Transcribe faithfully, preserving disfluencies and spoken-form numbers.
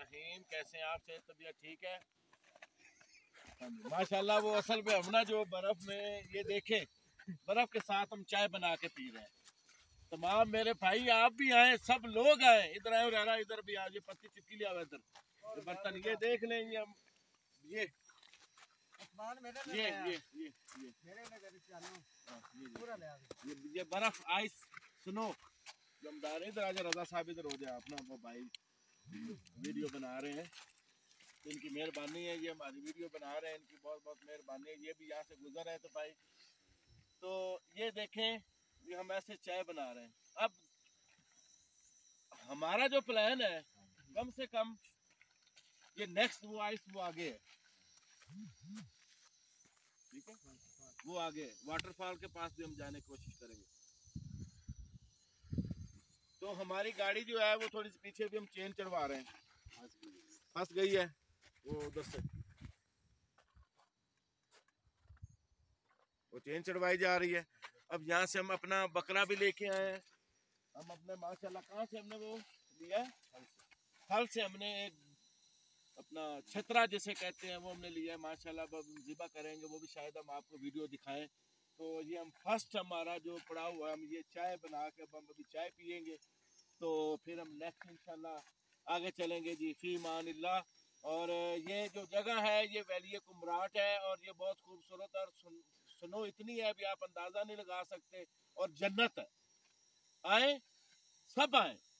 रहीम। कैसे हैं आप? से तबीयत ठीक है? माशाल्लाह। वो असल में हम ना जो बर्फ में ये देखें, बर्फ के साथ हम चाय बना के पी रहे हैं। तमाम मेरे भाई आप भी आए, सब लोग आए। इधर आए रहा, इधर भी आ, ये पत्ती चिपकी लिया हुआ इधर। ये बर्तन ये देख लें, ये हम ये ये ये ये ये ये ये बर्फ आइस स्नो जो हम डाल रहे हैं। इधर आजा रजा साहब, इधर हो जाए अपना वो भाई वीडियो बना रहे हैं। तो इनकी मेहरबानी है, ये हमारी वीडियो बना रहे हैं, इनकी बहुत बहुत मेहरबानी है। ये भी यहाँ से गुजर रहे हैं तो भाई, तो ये देखें, ये हम ऐसे चाय बना रहे हैं। अब हमारा जो प्लान है, कम से कम ये नेक्स्ट वो आइस वो आगे है, ठीक है, वो आगे वाटरफॉल के पास भी हम जाने की कोशिश करेंगे। तो हमारी गाड़ी जो है वो थोड़ी सी पीछे भी हम चेन चढ़वा रहे हैं, फंस गई है वो उधर से, वो चेन चढ़वाई जा रही है। अब यहाँ से हम अपना बकरा भी लेके आए हैं। हम अपने माशाल्लाह कहाँ से हमने वो लिया, फल से हमने एक अपना छतरा जिसे कहते हैं वो हमने लिया है माशाल्लाह। अब हम ज़िबा करेंगे, वो भी शायद हम आपको वीडियो दिखाएं। तो ये हम फर्स्ट हमारा जो पड़ा हुआ है, हम ये चाय बना के अब हम अभी चाय पियेंगे, तो फिर हम नेक्स्ट इंशाल्लाह आगे चलेंगे जी, फी मानिल्लाह। और ये जो जगह है ये वैली कुमराट है, और ये बहुत खूबसूरत और सुनो इतनी है अभी आप अंदाज़ा नहीं लगा सकते, और जन्नत है। आए सब आए।